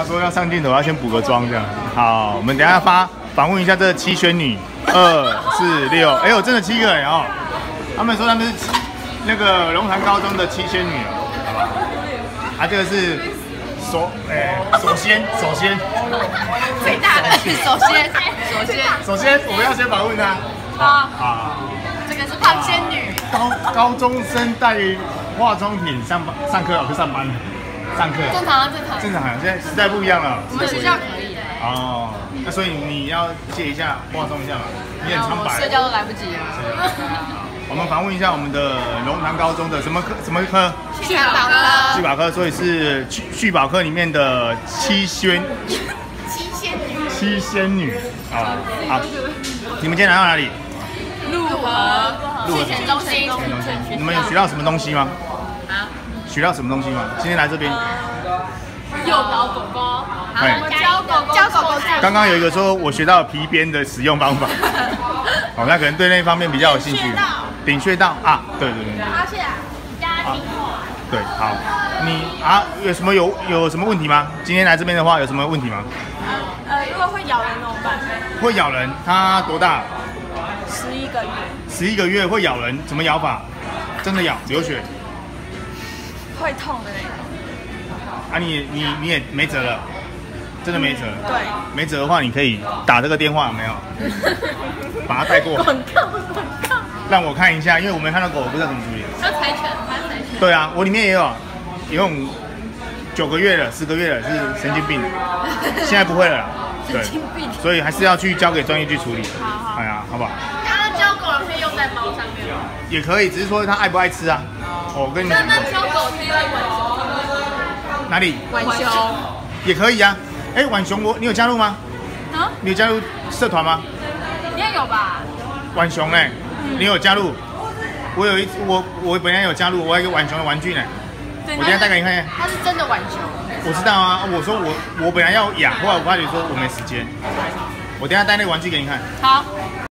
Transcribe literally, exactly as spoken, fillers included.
他说要上镜头，要先补个妆这样。好，我们等一下发访问一下这七仙女，二四六，哎呦，真的七个人哦。他们说他们是那个龙潭高中的七仙女哦。啊，这个是首，哎，首先，首先， 最大的首先，首先， 首先我们要先访问他。 好， 啊， 这个是胖仙女。 高高中生带化妆品上班上课，不是上班了。上课正常啊，正常。 正常，现在时代不一样了。 我们学校可以。 哦，那所以你要借一下化妆一下嘛，你很苍白。 睡觉都来不及了。 我们访问一下我们的龙潭高中的什么科？什么科？ 畜保科。 畜保科，所以是畜畜保科里面的七仙。 七仙女。 七仙女啊，好。你们今天来到哪里？ 陆河。陆前中心。 你们有学到什么东西吗？ 啊？ 学到什么东西吗？今天来这边。 诱导狗狗，好，我们教狗狗，教狗狗。 刚刚有一个说我学到皮鞭的使用方法，哦，那可能对那方面比较有兴趣。顶穴道啊，对对对。 发现压听话。 对，好，你啊有什么有有什么问题吗？今天来这边的话有什么问题吗？ 呃，如果会咬人怎么办？ 会咬人，它多大？ 十一个月。 十一个月会咬人，怎么咬法？真的咬，流血。 会痛的那种。 啊你，你你你也没辙了，真的没辙。 对， 没辙的话，你可以打这个电话，有没有？把它带过。 广告，广告。 让我看一下，因为我没看到狗，我不知道怎么处理。 要柴犬，还有柴犬。 对啊，我里面也有，有种九个月了，十个月了，是神经病。现在不会了， 神经病。 所以还是要去交给专业去处理。 好好。 哎呀，好不好？ 那教狗可以用在猫上面吗？ 也可以，只是说它爱不爱吃啊。我跟你讲过。 那教狗可以用在浣熊。 哪里？ 浣熊也可以啊。哎，浣熊我你有加入吗？啊？你有加入社团吗？ 你也有吧？ 浣熊哎，你有加入？我有一我我本来有加入，我有一个浣熊的玩具呢。我等下带给你看看。 它是真的浣熊。 我知道啊，我说我我本来要养，后来我发觉说我没时间。我等下带那个玩具给你看。 好。